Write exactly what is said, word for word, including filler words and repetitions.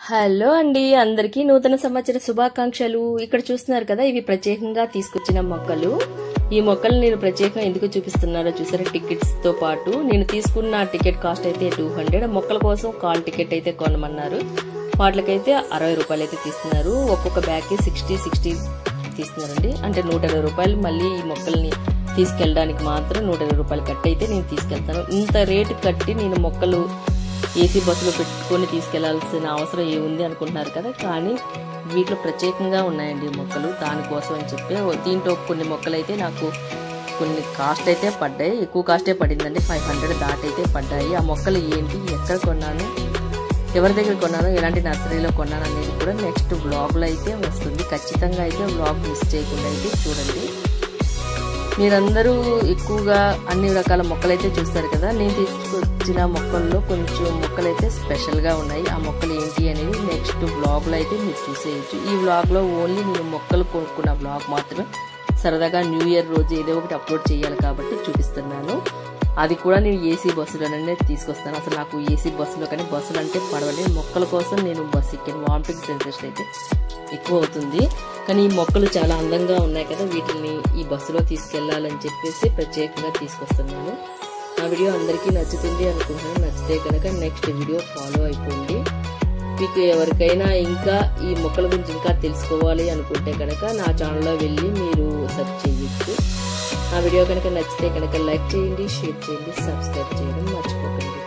Hello అండి, అందరికీ నూతన సంవత్సర శుభాకాంక్షలు. ఇక్కడ చూస్తున్నారు కదా, ఇవి ప్రత్యేకంగా తీసుకొచ్చిన మొక్కలు. ఈ మొక్కలు నేను ప్రత్యేకంగా ఎందుకు చూపిస్తున్నారో చూసారా, టికెట్స్ తో పాటు. నేను తీసుకున్న టికెట్ కాస్ట్ అయితే టూ హండ్రెడ్ మొక్కల కోసం కాల్ టికెట్ అయితే కొనమన్నారు. వాటికైతే అరవై రూపాయలు అయితే తీస్తున్నారు. ఒక్కొక్క బ్యాగ్ కి సిక్స్టీ సిక్స్టీ తీస్తున్నారండి. అంటే నూట ఇరవై రూపాయలు మళ్ళీ ఈ మొక్కల్ని తీసుకెళ్ళడానికి మాత్రం నూట ఇరవై రూపాయలు కట్టి అయితే నేను తీసుకెళ్తాను. ఇంత రేటు కట్టి నేను మొక్కలు ఏసీ బస్సులో పెట్టుకొని తీసుకెళ్లాల్సిన అవసరం ఏముంది అనుకుంటున్నారు కదా, కానీ వీటిలో ప్రత్యేకంగా ఉన్నాయండి మొక్కలు. దానికోసం అని చెప్పి దీంట్లో కొన్ని మొక్కలు అయితే నాకు కొన్ని కాస్ట్ అయితే పడ్డాయి, ఎక్కువ కాస్టే పడిందండి. ఫైవ్ హండ్రెడ్ దాటైతే పడ్డాయి. ఆ మొక్కలు ఏంటి, ఎక్కడ కొన్నాను, ఎవరి దగ్గర కొన్నాను, ఎలాంటి నర్సరీలో కొన్నాను అనేది కూడా నెక్స్ట్ బ్లాగ్లో అయితే వస్తుంది. ఖచ్చితంగా అయితే బ్లాగ్ మిస్ చేయకుండా అయితే చూడండి. మీరందరూ ఎక్కువగా అన్ని రకాల మొక్కలు అయితే చూస్తారు కదా. నేను తీసుకొచ్చిన మొక్కల్లో కొంచెం మొక్కలు అయితే స్పెషల్గా ఉన్నాయి. ఆ మొక్కలు ఏంటి అనేది నెక్స్ట్ బ్లాగ్లో అయితే మీరు చూసేయచ్చు. ఈ బ్లాగ్లో ఓన్లీ నేను మొక్కలు కొనుక్కున్న బ్లాగ్ మాత్రమే. సరదాగా న్యూ ఇయర్ రోజు ఏదో ఒకటి అప్లోడ్ చేయాలి కాబట్టి చూపిస్తున్నాను. అది కూడా నేను ఏసీ బస్సులోనే తీసుకొస్తాను. అసలు నాకు ఏసీ బస్సులో కానీ బస్సులు అంటే పడవలేదు. మొక్కల కోసం నేను బస్సు ఎక్కిన వామిటింగ్ సెన్సేషన్ అయితే ఎక్కువ అవుతుంది. కానీ ఈ మొక్కలు చాలా అందంగా ఉన్నాయి కదా, వీటిని ఈ బస్సులో తీసుకెళ్లాలని చెప్పేసి ప్రత్యేకంగా తీసుకొస్తున్నాను. ఆ వీడియో అందరికీ నచ్చుతుంది అనుకుంటున్నాను. నచ్చితే కనుక నెక్స్ట్ వీడియో ఫాలో అయిపోండి. మీకు ఎవరికైనా ఇంకా ఈ మొక్కల గురించి ఇంకా తెలుసుకోవాలి అనుకుంటే కనుక నా ఛానల్లో వెళ్ళి మీరు సెర్చ్ చేయొచ్చు. ఆ వీడియో కనుక నచ్చితే కనుక లైక్ చేయండి, షేర్ చేయండి, సబ్స్క్రైబ్ చేయడం మర్చిపోకండి.